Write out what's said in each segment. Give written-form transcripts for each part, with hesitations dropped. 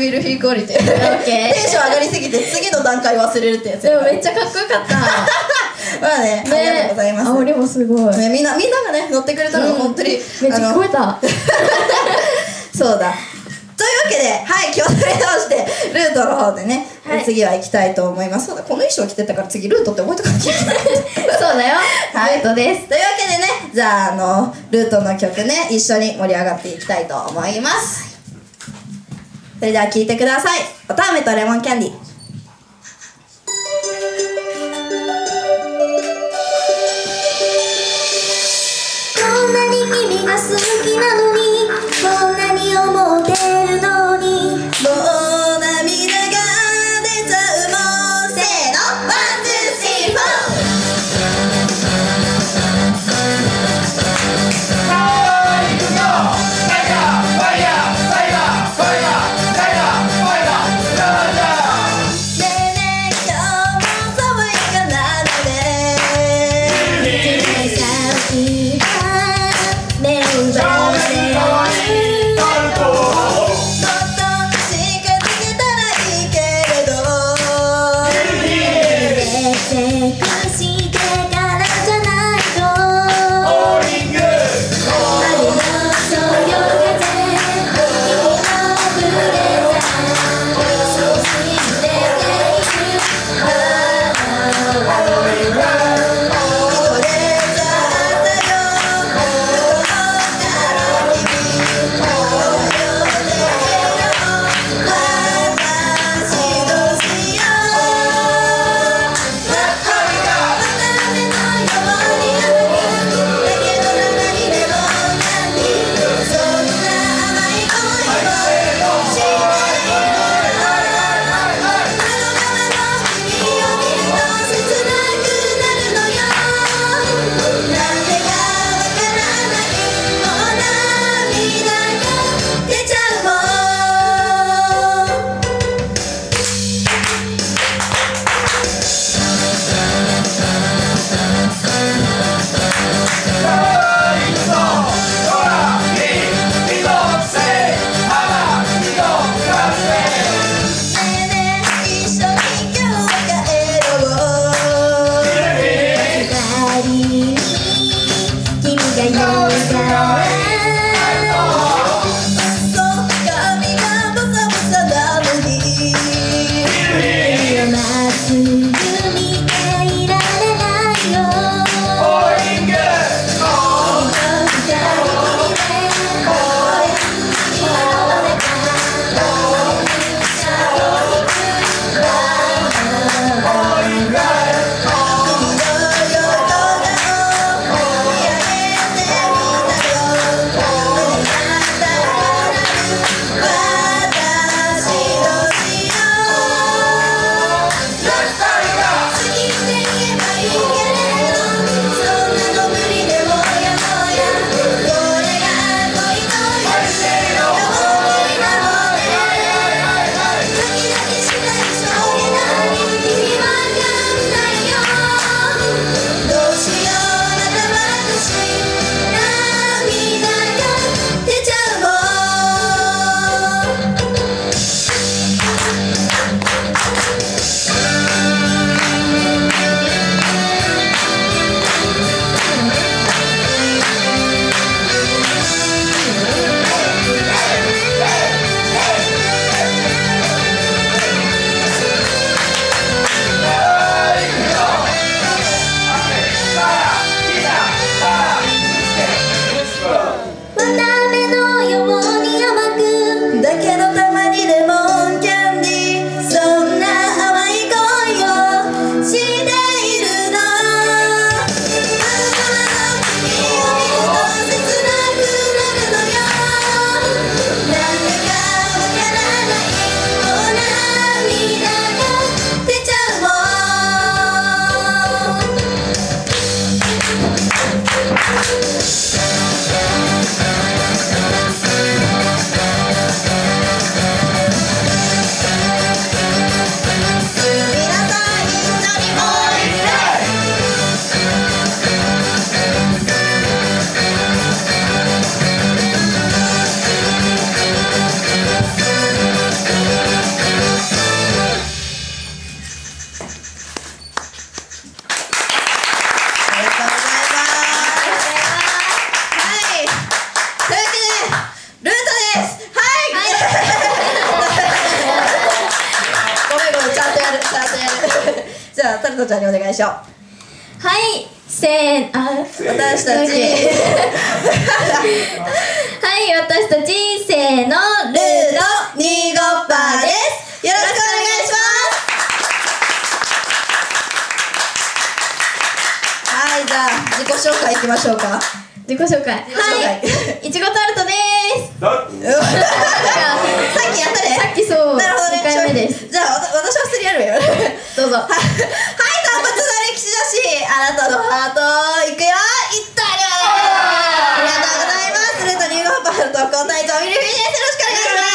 ミルフィーク降りてテンション上がりすぎて次の段階忘れるってやつ。 でもめっちゃかっこよかったまあね、ありがとうございます。 煽りもすごい。 みんながね乗ってくれたのが本当にめっちゃ聞こえた。 そうだ。というわけで、はい、気を取り直してルートの方でね、次は行きたいと思います。そうだ、この衣装着てたから次ルートって覚えとかなきゃいけない。 そうだよ、ルートです。 というわけでね、じゃあルートの曲ね、一緒に盛り上がっていきたいと思います。それでは聴いてください。おたあめとレモンキャンディー。 こんなに君が好きなのに、こんなに思ってるのに、 もう涙が出ちゃうもん。せーの、ワン、ツー、スリー、フォ目を奪われるじゃあタルトちゃんにお願いしよう。 はいせーあ私たちはい私たちせーのルールートニーゴッパーです。よろしくお願いします。はい、じゃあ自己紹介いきましょうか。 自己紹介いちごタルトでーす。 さっきやったね。 さっきそうなるほどね。 2回目です。 じゃあ私は普通にやるよ。 どうぞ。 はい、単発の歴史だし、あなたのハートいくよ。いったりありがとうございます。ルートニーゴッパーと交代とミルフィーです。よろしくお願いします。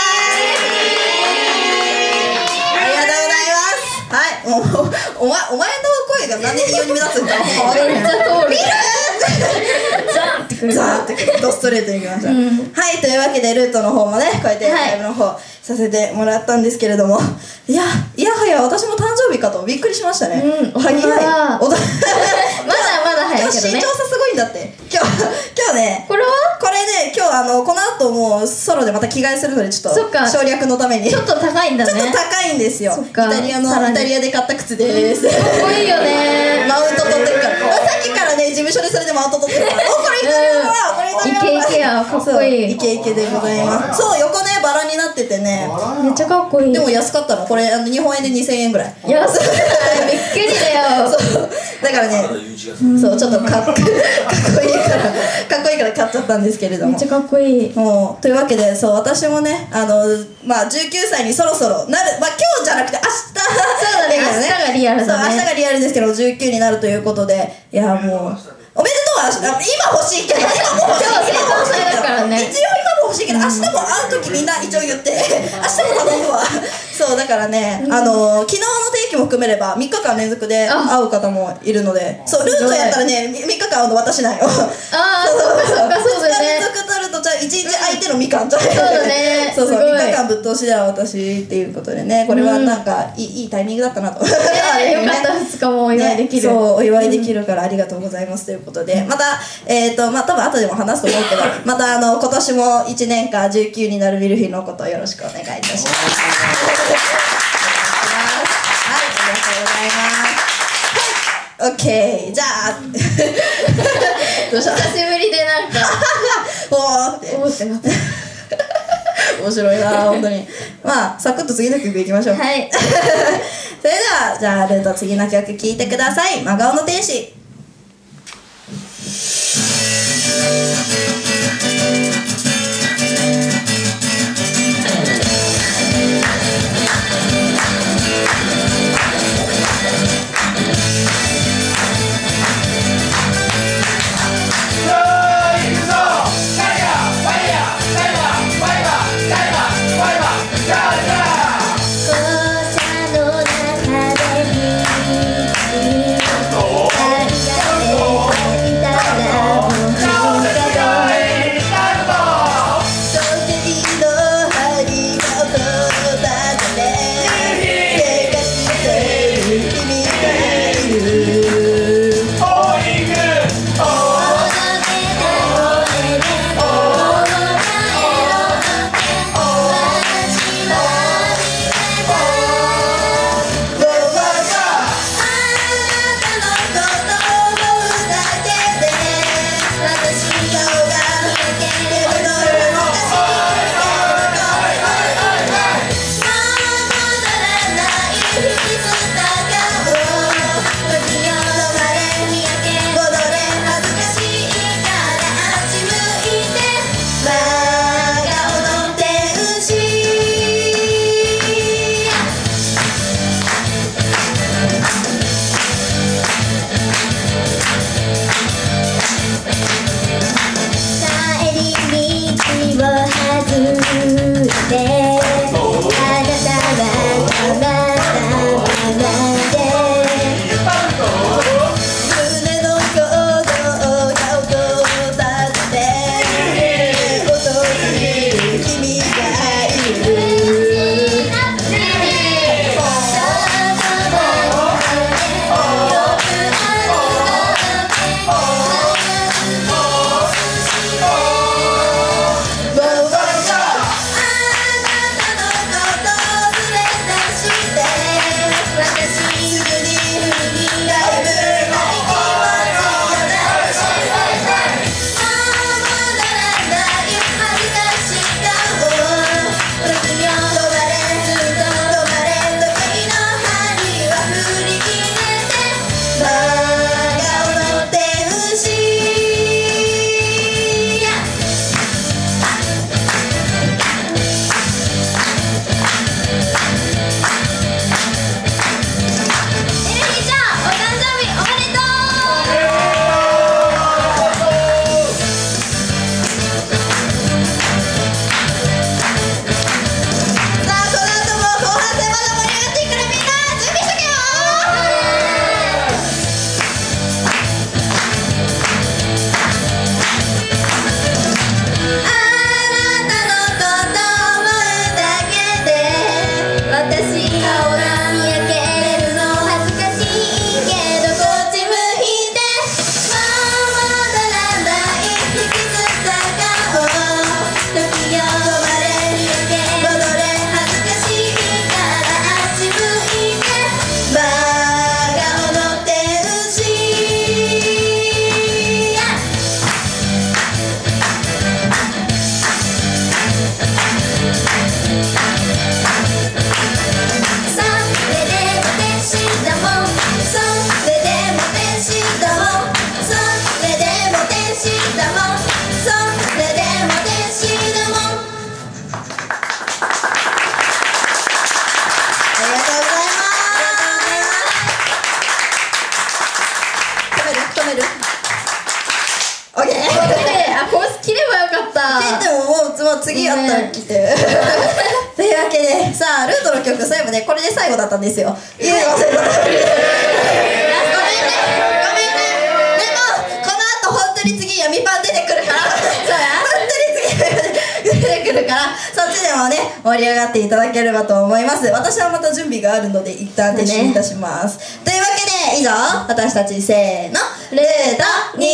ありがとうございます。はい、お前の声がなんで異様に目立つんだ。 めっちゃ通る。ザンってくる。 ザーってドストレートにいきました、はい、というわけでルートの方もねこうやってライブの方させてもらったんですけれども、いやはや私も誕生日かとびっくりしましたね。早い。まだまだ早いけどね。 今日身長差すごいんだって。今日ね、 これね、今日この後もうソロでまた着替えするのでちょっとそっか省略のためにちょっと高いんだね。 ちょっと高いんですよ。イそっかタリアで買った靴です。 かっこいいよね。 マウント取ってるから。さっきからね事務所でそれでマウント取ってるから。お、これイタリアだわ、これイタリアだわ。 イケイケや、かっこいい。 イケイケでございます。そう、横ねバラになっててね。 めっちゃかっこいい。 でも安かったの。これ日本円で2000円ぐらい。 安くない？びっくりだよ。 そうだからね、そうちょっとかっこいいから買っちゃったんですけれども。 めっちゃかっこいい。 もうというわけで、そう私もねまあ19歳にそろそろなる、まあ今日じゃなくて明日。 そうだね、明日がリアルだね。 そう明日がリアルですけど19になるということで、いやもうおめでとう。今欲しいけど、今も欲しいけど、 今日生誕祭だからね。 一応今も欲しいけど、明日も会う時みんな一応言って、明日も頼むわ。そうだからね、昨日の定期も含めれば3日間連続で会う方もいるので、そうルートやったらね3日間会うの私なんよ。 ああ、そっかそうだ 2日連ね。 続取るとじゃあ1日相手のみかんじゃん。 そうだね。 そうすごい。 3日間ぶっ通しでは私っていうことでね、これはなんかいいタイミングだったなと。 よかった、2日もお祝いできる。 そうお祝いできるからありがとうございますということで、またまあ多分後でも話すと思うけど、また今年も1年間19になるミルフィーのことをよろしくお願いいたします。はい、ありがとうございます。はい、オッケー。じゃあどうした？ 久しぶりでなんかおーっておーってなった。 面白いな本当に。まあサクッと次の曲いきましょう。 はい。 それではじゃあルート次の曲聴いてください。真顔の天使。 「 止めるオッケー。 あ、これ切ればよかった。 でももう次あったら来て。というわけで、さあ、ルートの曲、そういえばね、これで最後だったんですよ。言うの忘れた。ごめんね。でも、この後本当に次闇パン出てくるから。そうや。本当に次出てくるから、そっちでもね、盛り上がっていただければと思います。私はまた準備があるので、一旦撤収いたします。というわけで、以上、私たちせーの、ルート2